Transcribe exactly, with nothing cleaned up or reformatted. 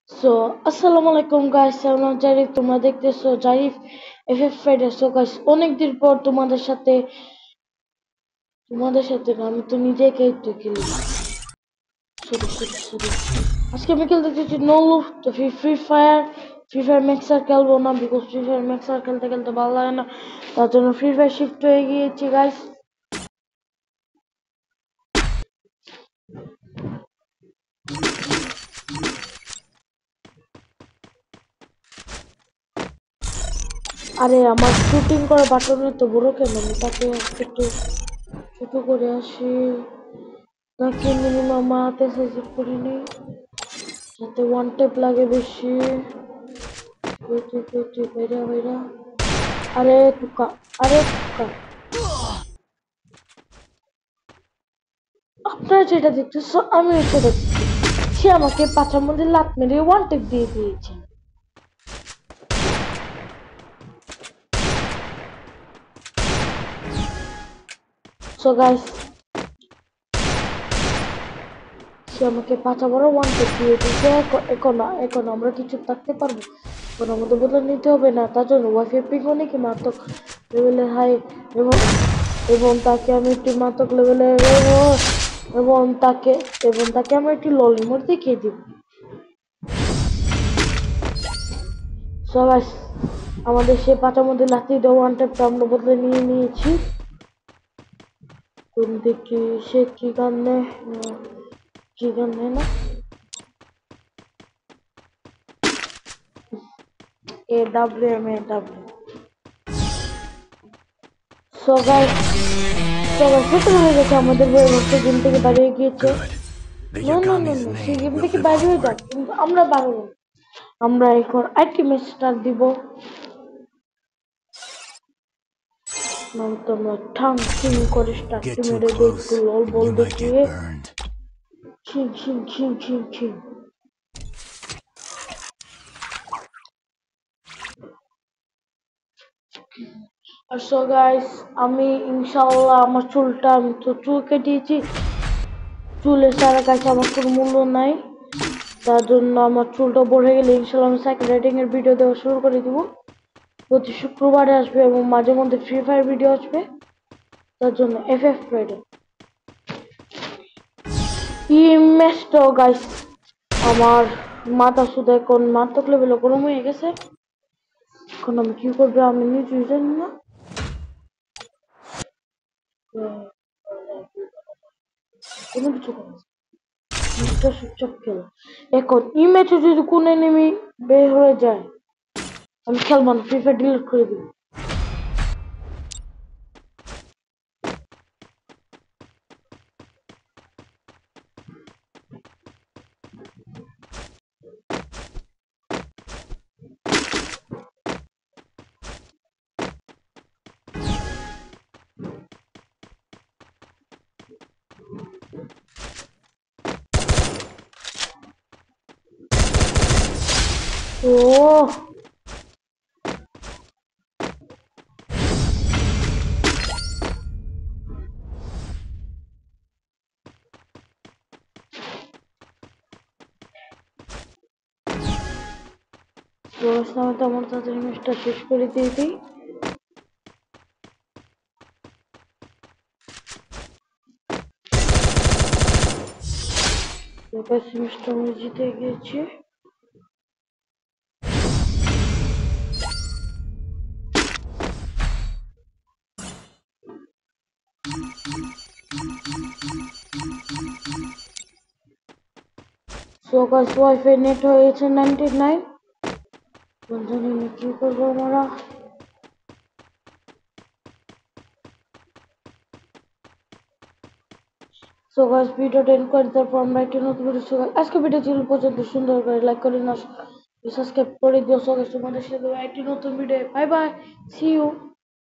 So, আসসালামু আলাইকুম guys, আমার জারিফ, তোমরা দেখতেছো Jarif FF Friday. So guys, অনেকদিন পর তোমাদের সাথে তোমাদের সাথে না, আমি তো নিজেকে একটু খেলি। সরি সরি সরি আজকে আমি খেলতে চাইছি নো লুফ তো free Free Fire Free Fire ম্যাক্সার খেলবো না, বিকজ ফ্রি ফায়ার ম্যাক্সার খেলতে খেলতে ভালো লাগে না। তার জন্য ফ্রি ফায়ার শিফট হয়ে গিয়েছি গাইস। আরে আমার শুটিং করা বাটনের তো বড় কেন, আমি তাকে একটু ছোট করে আসি, নাকি মিনিমাম হাতে সাইজ করে নিই যাতে ওয়ান টেপ লাগে বেশি। ওইটি ওইটি বাইরা বাইরা আরে তুকা আরে তুকা আপনারা যেটা দেখতেছো আমি সেটা দেখছি। সে আমাকে পাছার মধ্যে লাত মেরে ওয়ান টেপ দিয়ে দিয়েছে। সো গাইস, সে আমাকে পাঁচা বড় ওয়ান টেপ দিয়ে দিয়েছে। এখন এখন আমরা কিছু থাকতে পারবো, এখন আমাদের বদলে নিতে হবে না। তার জন্য ওয়াইফাই পিং অনেক মারাত্মক লেভেলের হাই, এবং এবং তাকে আমি একটি মারাত্মক লেভেলের এবং তাকে এবং তাকে আমরা একটি ললি মোড দেখিয়ে দিব। সো গাইস, আমাদের সে পাঁচার মধ্যে লাথি দেওয়া ওয়ান টেপটা আমরা বদলে নিয়ে নিয়েছি। কোন দেখি সে কি গান নেয়, কি গান নেয় না, A W M A W. So guys, so guys ভিতরে হয়ে গেছে, আমাদের বই হচ্ছে গেম থেকে বাড়িয়ে গিয়েছে। নো নো নো নো সে গেম থেকে বাইরে হয়ে যাক, কিন্তু আমরা বাড়বো। আমরা এখন আইটি ম্যাচ স্টার্ট দিব। নয়তো আমরা ঠাং ছিং করে স্টার্ট মেরে দেখবো লল বল দেখিয়ে ছিং ছিং ছিং ছিং ছিং। আর সো গাইস, আমি ইনশাআল্লাহ আমার চুলটা আমি তো চুল কেটেছি, চুলের সারা কাছে আমার কোনো মূল্য নাই। তার জন্য আমার চুলটা বড় গেলে ইনশাআল্লাহ আমি সাইকেল রাইডিং এর ভিডিও দেওয়া শুরু করে দিব। প্রতি শুক্রবারে আসবে এবং মাঝে মধ্যে ফ্রি ফায়ার ভিডিও আসবে। তার জন্য এফ এফ ফ্রাইডে ই ম্যাচটা গাইস, আমার মাথা শুধু এখন মারাত্মক লেভেলে গরম হয়ে গেছে। এখন আমি কি করবো আমি নিজেই জানি না। কোনো কিছু করবো মিস্টার চুপচাপ খেলো। এখন এই ম্যাচে যদি কোন এনিমি বের হয়ে যায়, আমি খেলবো না, ফ্রি ফায়ার ডিলিট করে দিব। ও আমি তো আমার তাড়াতাড়ি ম্যাচটা শেষ করে দিয়ে দিই। ম্যাচটা আমি জিতে গিয়েছি। সো গাইস, ওয়াইফাই নেট হয়েছে নাইনটি নাইন। জানি না কি করবো আমরা। সো গাইস, ভিডিওটা এন্ড করে তারপর আমরা একটি নতুন ভিডিও সো আজকে ভিডিও ছিল পর্যন্ত, সুন্দর করে লাইক করে না সাবস্ক্রাইব করে দিও। সো গাইস, তোমাদের সাথে একটি নতুন video, bye bye, see you.